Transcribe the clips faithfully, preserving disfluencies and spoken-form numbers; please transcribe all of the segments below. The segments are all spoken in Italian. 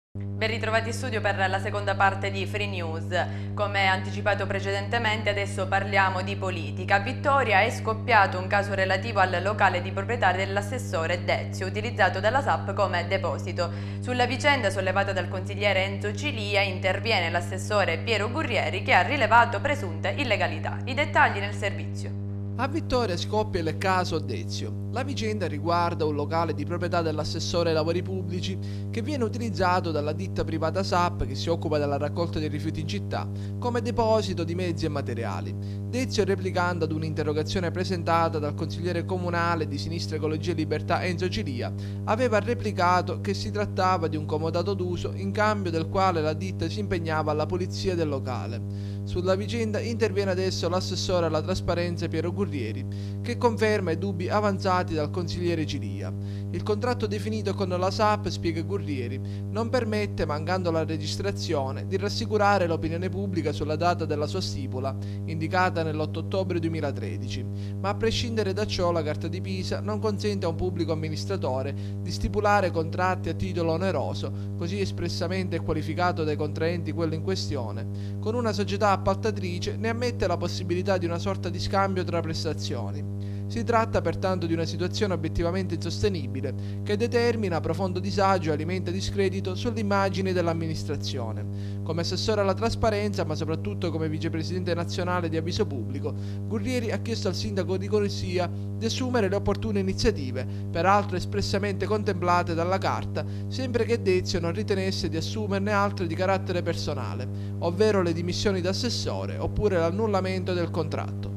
Ben ritrovati in studio per la seconda parte di Free News. Come anticipato precedentemente, adesso parliamo di politica. A Vittoria è scoppiato un caso relativo al locale di proprietà dell'assessore Dezio, utilizzato dalla S A P come deposito. Sulla vicenda sollevata dal consigliere Enzo Cilia interviene l'assessore Piero Gurrieri, che ha rilevato presunte illegalità. I dettagli nel servizio. A Vittoria scoppia il caso Dezio. La vicenda riguarda un locale di proprietà dell'assessore ai lavori pubblici che viene utilizzato dalla ditta privata S A P, che si occupa della raccolta dei rifiuti in città, come deposito di mezzi e materiali. Dezio, replicando ad un'interrogazione presentata dal consigliere comunale di Sinistra Ecologia e Libertà Enzo Cilia, aveva replicato che si trattava di un comodato d'uso in cambio del quale la ditta si impegnava alla pulizia del locale. Sulla vicenda interviene adesso l'assessore alla trasparenza Piero Gurrieri, che conferma i dubbi avanzati dal consigliere Cilia. Il contratto definito con la S A P, spiega Gurrieri, non permette, mancando la registrazione, di rassicurare l'opinione pubblica sulla data della sua stipula, indicata nell'otto ottobre duemilatredici, ma a prescindere da ciò la Carta di Pisa non consente a un pubblico amministratore di stipulare contratti a titolo oneroso, così espressamente è qualificato dai contraenti quello in questione, con una società appaltatrice, ne ammette la possibilità di una sorta di scambio tra prestazioni. Si tratta pertanto di una situazione obiettivamente insostenibile, che determina profondo disagio e alimenta discredito sull'immagine dell'amministrazione. Come assessore alla trasparenza, ma soprattutto come vicepresidente nazionale di Avviso Pubblico, Gurrieri ha chiesto al sindaco di Corsia di assumere le opportune iniziative, peraltro espressamente contemplate dalla Carta, sempre che Dezio non ritenesse di assumerne altre di carattere personale, ovvero le dimissioni d'assessore oppure l'annullamento del contratto.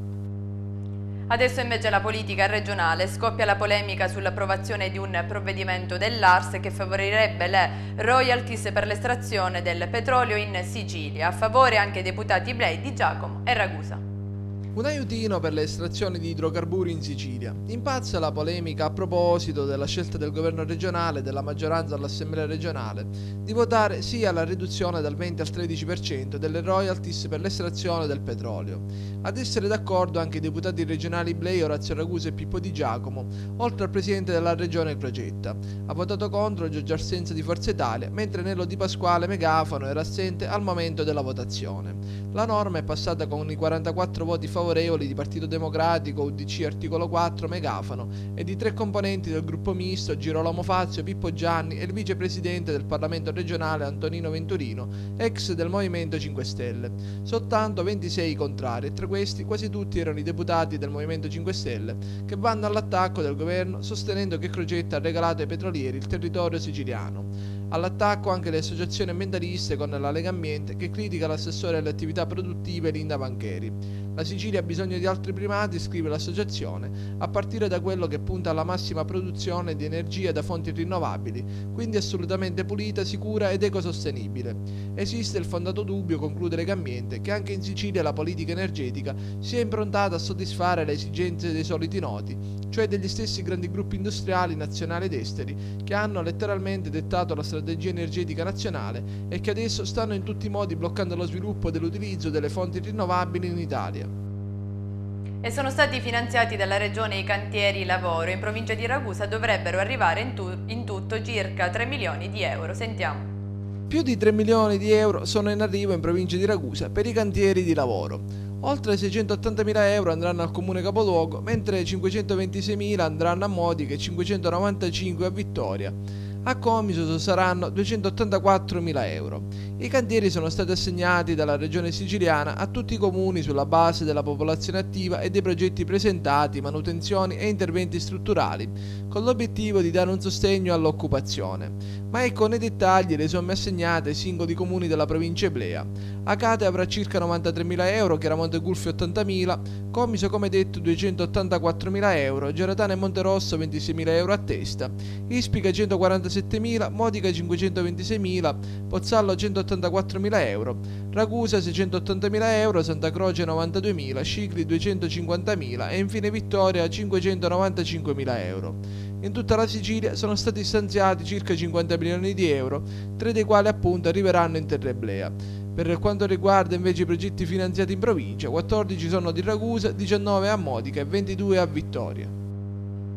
Adesso invece la politica regionale. Scoppia la polemica sull'approvazione di un provvedimento dell'A R S che favorirebbe le royalties per l'estrazione del petrolio in Sicilia. A favore anche i deputati Blei, Di Giacomo e Ragusa. Un aiutino per le estrazioni di idrocarburi in Sicilia. Impazza la polemica a proposito della scelta del governo regionale e della maggioranza all'Assemblea regionale di votare sì alla riduzione dal venti al tredici per cento delle royalties per l'estrazione del petrolio. Ad essere d'accordo anche i deputati regionali Blei, Orazio Ragusa e Pippo Di Giacomo, oltre al presidente della regione Crocetta. Ha votato contro Giorgio Arsenza di Forza Italia, mentre Nello Di Pasquale Megafono era assente al momento della votazione. La norma è passata con i quarantaquattro voti favorevoli di Partito Democratico, U D C Articolo quattro, Megafono e di tre componenti del gruppo misto Girolamo Fazio, Pippo Gianni e il vicepresidente del Parlamento regionale Antonino Venturino, ex del Movimento cinque Stelle. Soltanto ventisei contrari e tra questi quasi tutti erano i deputati del Movimento cinque Stelle, che vanno all'attacco del governo sostenendo che Crocetta ha regalato ai petrolieri il territorio siciliano. All'attacco anche le associazioni ambientaliste con la Lega Ambiente, che critica l'assessore alle attività produttive Linda Pancheri. La Sicilia ha bisogno di altri primati, scrive l'associazione, a partire da quello che punta alla massima produzione di energia da fonti rinnovabili, quindi assolutamente pulita, sicura ed ecosostenibile. Esiste il fondato dubbio, conclude Lega Ambiente, che anche in Sicilia la politica energetica sia improntata a soddisfare le esigenze dei soliti noti, cioè degli stessi grandi gruppi industriali nazionali ed esteri, che hanno letteralmente dettato la strategia energetica nazionale e che adesso stanno in tutti i modi bloccando lo sviluppo dell'utilizzo delle fonti rinnovabili in Italia. E sono stati finanziati dalla Regione i cantieri lavoro. In provincia di Ragusa dovrebbero arrivare in, tu in tutto circa tre milioni di euro. Sentiamo. Più di tre milioni di euro sono in arrivo in provincia di Ragusa per i cantieri di lavoro. Oltre seicentottantamila euro andranno al comune capoluogo, mentre cinquecentoventiseimila andranno a Modica e cinquecentonovantacinque a Vittoria. A Comiso saranno duecentottantaquattromila euro. I cantieri sono stati assegnati dalla regione siciliana a tutti i comuni sulla base della popolazione attiva e dei progetti presentati, manutenzioni e interventi strutturali, con l'obiettivo di dare un sostegno all'occupazione. Ma ecco nei dettagli le somme assegnate ai singoli comuni della provincia eblea. Acate avrà circa novantatremila euro, Chiaramonte Gulfi ottantamila, Comiso come detto duecentottantaquattromila euro, Geratano e Monterosso ventiseimila euro a testa, Ispica centoquarantasettemila, Modica cinquecentoventiseimila, Pozzallo centottantaquattromila euro, Ragusa seicentottantamila euro, Santa Croce novantaduemila, Scicli duecentocinquantamila e infine Vittoria cinquecentonovantacinquemila euro. In tutta la Sicilia sono stati stanziati circa cinquanta milioni di euro, tre dei quali appunto arriveranno in Terreblea. Per quanto riguarda invece i progetti finanziati in provincia, quattordici sono di Ragusa, diciannove a Modica e ventidue a Vittoria.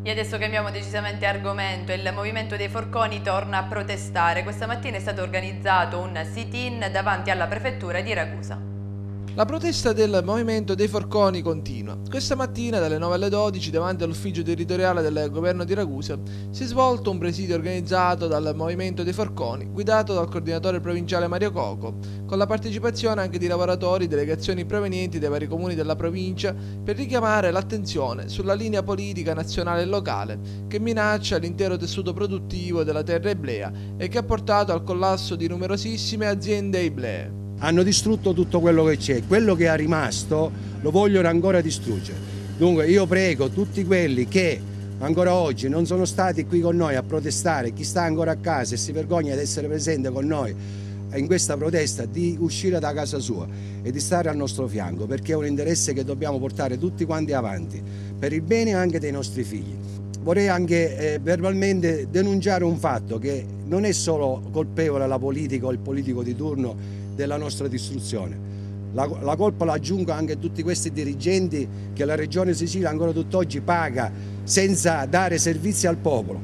E adesso cambiamo decisamente argomento. Il Movimento dei Forconi torna a protestare. Questa mattina è stato organizzato un sit-in davanti alla prefettura di Ragusa. La protesta del Movimento dei Forconi continua. Questa mattina dalle nove alle dodici davanti all'ufficio territoriale del governo di Ragusa si è svolto un presidio organizzato dal Movimento dei Forconi, guidato dal coordinatore provinciale Mario Coco, con la partecipazione anche di lavoratori e delegazioni provenienti dai vari comuni della provincia per richiamare l'attenzione sulla linea politica nazionale e locale che minaccia l'intero tessuto produttivo della terra eblea e che ha portato al collasso di numerosissime aziende eblee. Hanno distrutto tutto quello che c'è, quello che è rimasto lo vogliono ancora distruggere. Dunque io prego tutti quelli che ancora oggi non sono stati qui con noi a protestare, chi sta ancora a casa e si vergogna di essere presente con noi in questa protesta, di uscire da casa sua e di stare al nostro fianco, perché è un interesse che dobbiamo portare tutti quanti avanti, per il bene anche dei nostri figli. Vorrei anche eh, verbalmente denunciare un fatto, che non è solo colpevole la politica o il politico di turno della nostra distruzione. La, la colpa la aggiungo anche a tutti questi dirigenti che la Regione Sicilia ancora tutt'oggi paga senza dare servizi al popolo.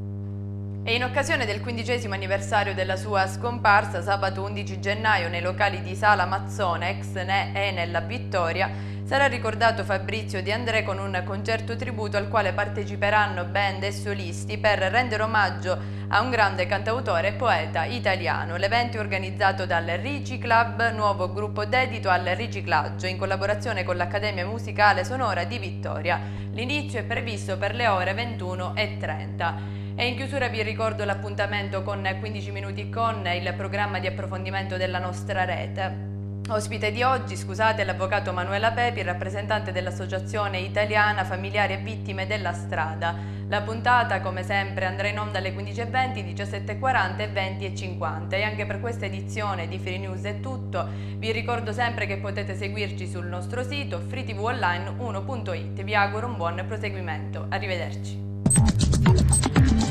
E in occasione del quindicesimo anniversario della sua scomparsa, sabato undici gennaio, nei locali di Sala Mazzone, ex Enel a Vittoria, sarà ricordato Fabrizio De André con un concerto tributo al quale parteciperanno band e solisti per rendere omaggio a un grande cantautore e poeta italiano. L'evento è organizzato dal Ricci Club, nuovo gruppo dedito al riciclaggio, in collaborazione con l'Accademia Musicale Sonora di Vittoria. L'inizio è previsto per le ore ventuno e trenta. E in chiusura vi ricordo l'appuntamento con quindici minuti con, il programma di approfondimento della nostra rete. Ospite di oggi, scusate, l'avvocato Manuela Pepi, rappresentante dell'Associazione Italiana Familiari e Vittime della Strada. La puntata, come sempre, andrà in onda alle quindici e venti, diciassette e quaranta e venti e cinquanta. E anche per questa edizione di Free News è tutto. Vi ricordo sempre che potete seguirci sul nostro sito free t v online uno punto it. Vi auguro un buon proseguimento. Arrivederci.